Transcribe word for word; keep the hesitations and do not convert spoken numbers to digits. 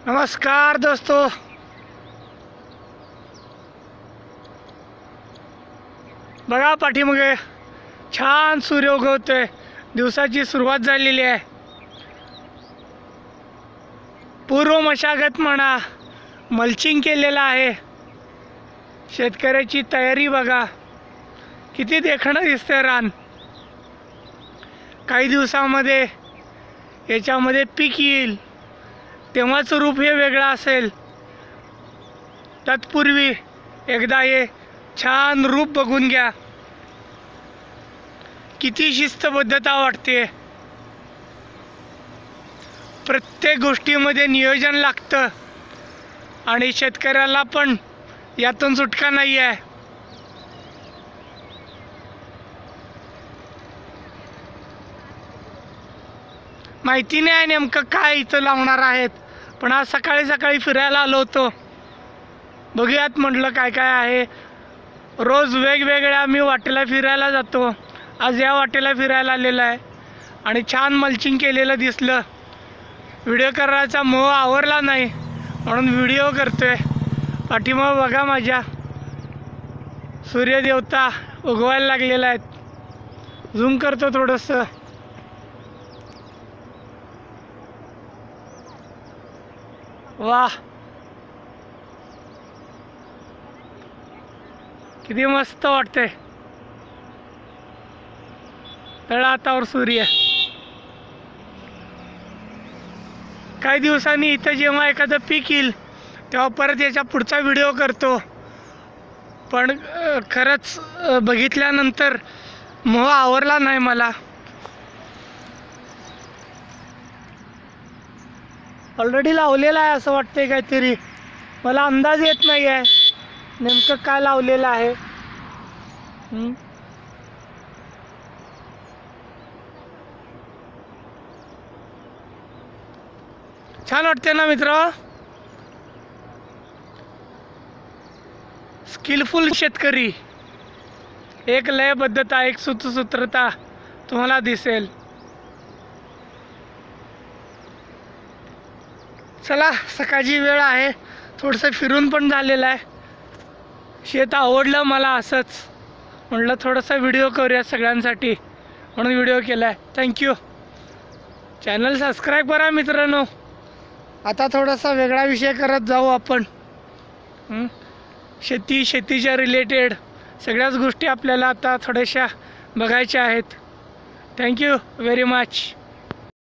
नमस्कार दोस्तों, बघा पाठीमागे छान सूर्य उगवतोय. दिवसाची सुरुवात झालेली आहे. पूर्व मशागत म्हणा, मल्चिंग केलेलं आहे. शेतकऱ्याची तयारी बघा, किती देखणं दिसते रान. काही दिवसामध्ये याच्यामध्ये पीक येईल, तेव्हाचं रूप हे वेगळं असेल. तत्पूर्वी एकदा हे छान रूप बघून घ्या. किती शिस्तबद्धता वाटते. प्रत्येक गोष्टीमध्ये नियोजन लागतं आणि शेतकऱ्याला पण यातून सुटका नाही आहे. माहिती नाही नेमकं काय इथं लावणार आहेत, पण आज सकाळी सकाळी फिरायला आलो होतो. बघूयात म्हटलं काय काय आहे. रोज वेगवेगळ्या मी वाटेला फिरायला जातो. आज या वाटेला फिरायला आलेलं आहे आणि छान मल्चिंग केलेलं दिसलं. व्हिडिओ करायचा मोह आवरला नाही म्हणून व्हिडिओ करतोय. पाठीमागं बघा माझ्या सूर्यदेवता उगवायला लागलेला आहेत. झूम करतो थोडंसं. वाह, किती मस्त वाटतंय. तळहातावर सूर्य. काही दिवसांनी इथं जेव्हा एखादं पीक येईल तेव्हा परत याच्या पुढचा व्हिडिओ करतो. पण खरंच बघितल्यानंतर मोह आवरला नाही मला. ऑलरेडी लावलेला आहे असं वाटतंय काहीतरी. मला अंदाज येत नाही आहे नेमकं काय लावलेलं आहे. छान वाटते ना मित्र. स्किलफुल शेतकरी, एक लयबद्धता, एक सुसूत्रता तुम्हाला दिसेल. चला, सकाळची वेळ आहे. थोडंसं फिरून पण झालेलं आहे. शेत आवडलं मला असंच. म्हटलं थोडासा व्हिडिओ करूया सगळ्यांसाठी म्हणून व्हिडिओ केला आहे. थँक्यू. चॅनल सबस्क्राईब करा मित्रांनो. आता थोडासा वेगळा विषय करत जाऊ आपण. शेती, शेतीच्या रिलेटेड सगळ्याच गोष्टी आपल्याला आता थोड्याशा बघायच्या आहेत. Thank you very much.